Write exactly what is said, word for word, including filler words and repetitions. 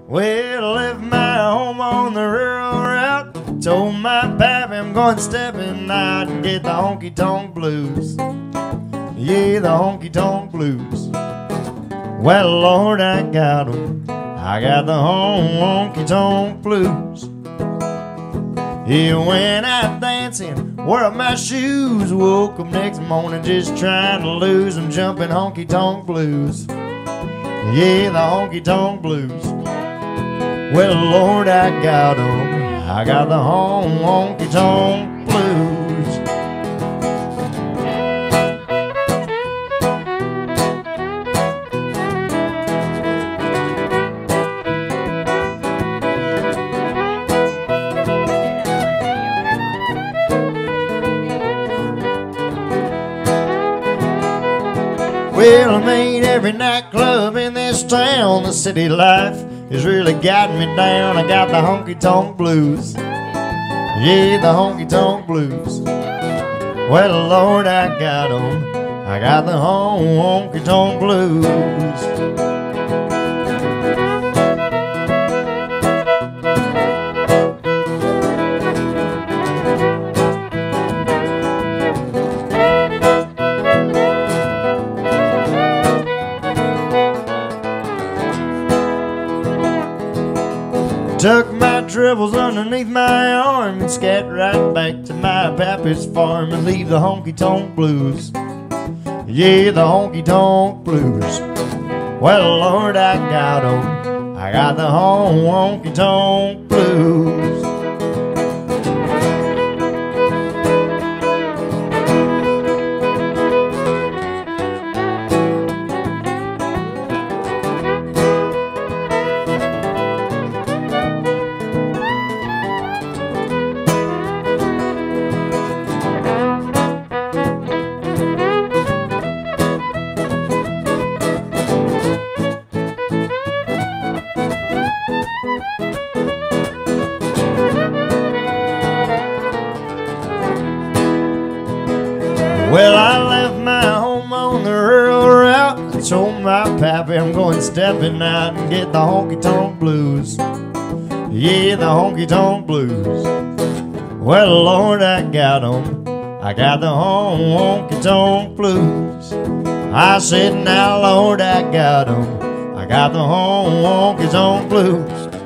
Well, I left my home on the rural route. Told my pappy I'm going stepping out and get the honky-tonk blues. Yeah, the honky-tonk blues. Well, Lord, I got 'em. I got the honky-tonk blues. Yeah, went out dancing, wore up my shoes. Woke up next morning just trying to lose 'em, jumping honky-tonk blues. Yeah, the honky-tonk blues. Well, Lord, I got 'em. I got the honky-tonk blues. Well, I made every nightclub in this town. The city life has really gotten me down. I got the honky-tonk blues. Yeah, the honky-tonk blues. Well, Lord, I got 'em. I got the honky-tonk blues. Tuck my troubles underneath my arm and scat right back to my pappy's farm and leave the honky-tonk blues. Yeah, the honky-tonk blues. Well, Lord, I got 'em. I got the honky-tonk blues. Well, I left my home on the rural route. I told my pappy I'm going stepping out and get the honky-tonk blues. Yeah, the honky-tonk blues. Well, Lord, I got 'em. I got the honky-tonk blues. I said, now, Lord, I got 'em. I got the honky-tonk blues.